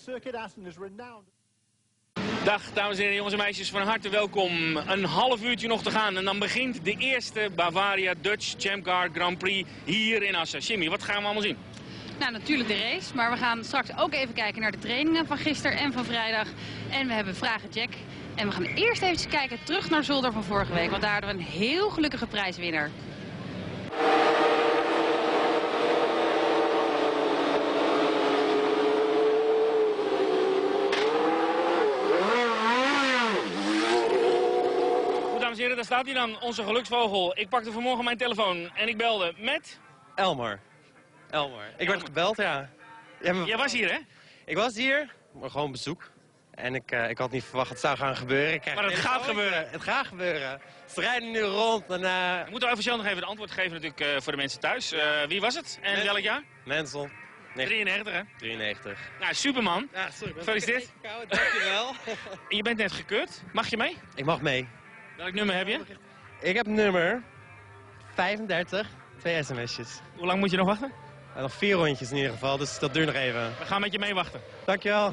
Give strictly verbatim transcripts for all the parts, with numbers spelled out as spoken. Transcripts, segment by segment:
circuit. Aston is renowned. Dag dames en heren, jongens en meisjes, van harte welkom. Een half uurtje nog te gaan en dan begint de eerste Bavaria Dutch Champ Car Grand Prix hier in Assen. Jimmy, wat gaan we allemaal zien? Nou, natuurlijk de race, maar we gaan straks ook even kijken naar de trainingen van gisteren en van vrijdag. En we hebben Vragen Jack. En we gaan eerst even kijken terug naar Zolder van vorige week, want daar hadden we een heel gelukkige prijswinnaar. Dames en heren, daar staat hij dan, onze geluksvogel. Ik pakte vanmorgen mijn telefoon en ik belde met... Elmer. Elmer. Ik werd gebeld, ja. ja maar... Jij was hier, hè? Ik was hier, maar gewoon bezoek. En ik, uh, ik had niet verwacht dat het zou gaan gebeuren. Ik maar het gaat gebeuren. Het gaat gebeuren. Ze rijden nu rond en... Uh... We moeten officieel nog even het antwoord geven natuurlijk uh, voor de mensen thuis. Uh, wie was het en welk jaar? Mensel. drieënnegentig, hè? drieënnegentig. Nou, superman. Ja, sorry. Gefeliciteerd. Dankjewel. Je bent net gekeurd. Mag je mee? Ik mag mee. Welk nummer heb je? Ik heb nummer vijfendertig, twee sms'jes. Hoe lang moet je nog wachten? Uh, nog vier rondjes in ieder geval, dus dat duurt nog even. We gaan met je mee wachten. Dankjewel.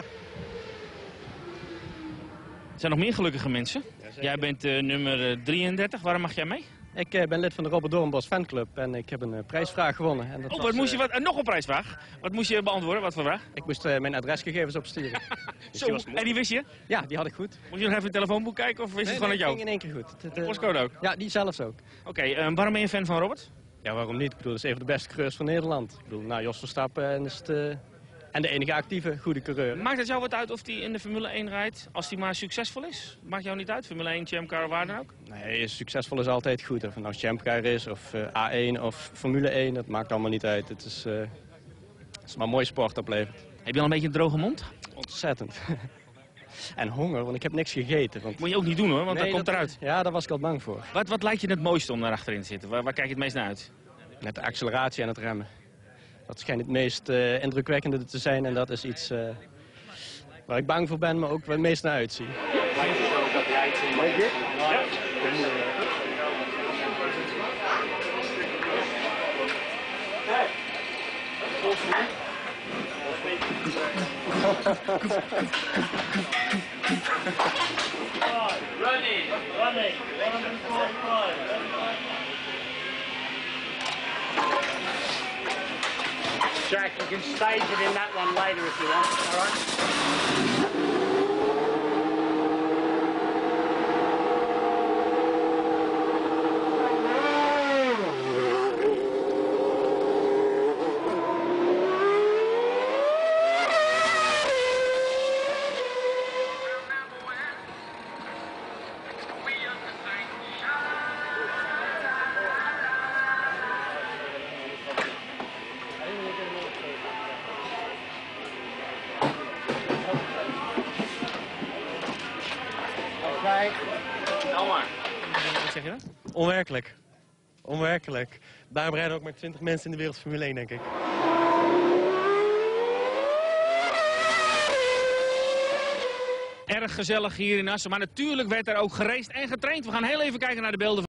Er zijn nog meer gelukkige mensen. Ja, jij bent uh, nummer drieëndertig. Waarom mag jij mee? Ik uh, ben lid van de Robert Doornbos fanclub en ik heb een uh, prijsvraag gewonnen. En dat oh, was, wat moest je, uh, wat, uh, nog een prijsvraag. Wat moest je beantwoorden? Wat voor vraag? Ik moest uh, mijn adresgegevens opsturen. Dus Zo, en die wist je? Ja, die had ik goed. Moet je nog even het telefoonboek kijken of wist nee, het vanuit nee, jou? ging in één keer goed. Het, de uh, postcode ook? Ja, die zelfs ook. Oké, okay, uh, waarom ben je fan van Robert? Ja, waarom niet? Ik bedoel, dat is een van de beste coureurs van Nederland. Ik bedoel, nou, Jos Verstappen en, is het, uh, en de enige actieve goede coureur. Maakt het jou wat uit of hij in de Formule één rijdt, als hij maar succesvol is? Maakt jou niet uit, Formule één, Champ Car, waar dan ook? Nee, succesvol is altijd goed. Of het nou Champ Car is, of uh, A één, of Formule één, dat maakt allemaal niet uit. Het is, uh, het is maar een mooie sport oplevert. Heb je al een beetje een droge mond? Ontzettend. En honger, want ik heb niks gegeten. Want... Moet je ook niet doen hoor, want nee, dat komt dat, eruit. Ja, daar was ik al bang voor. Wat, wat lijkt je het mooiste om daar achterin te zitten? Waar, waar kijk je het meest naar uit? Met de acceleratie en het remmen. Dat schijnt het meest uh, indrukwekkende te zijn en dat is iets uh, waar ik bang voor ben, maar ook waar het meest naar uitzie. Running, running, Jack, you can stage it in that one later if you want, all right? Wat zeg je dan? Onwerkelijk. Onwerkelijk. Daarom rijden ook maar twintig mensen in de wereld Formule één, denk ik. Erg gezellig hier in Assen, maar natuurlijk werd er ook geraced en getraind. We gaan heel even kijken naar de beelden van